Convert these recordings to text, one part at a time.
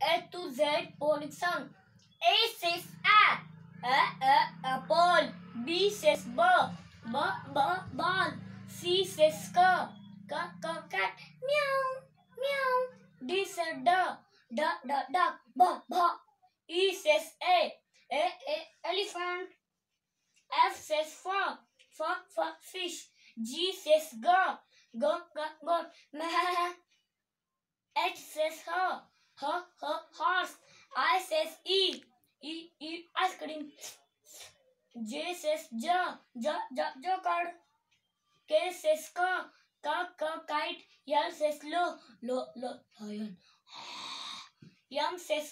A to Z phonic sound. A says apple. B says ball. C says cat. Meow, meow. D says duck. E says a elephant. F says fur, fish. G says goat. H says her, horse. I says E, ice cream. J says joker. K says kite. L says lion. M says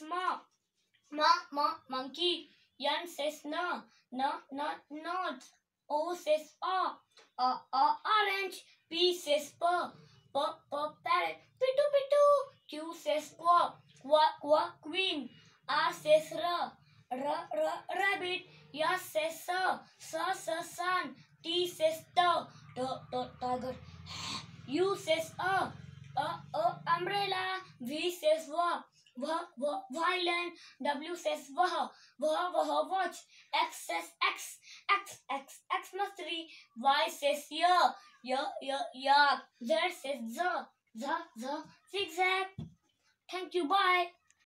monkey. N says not. O says orange. P says parrot. Q says queen. R says rabbit. S says sun. T says tiger. U says umbrella. V says violin. W says watch. X says Xmas tree. Y says yak. Z says zigzag. Thank you. Bye.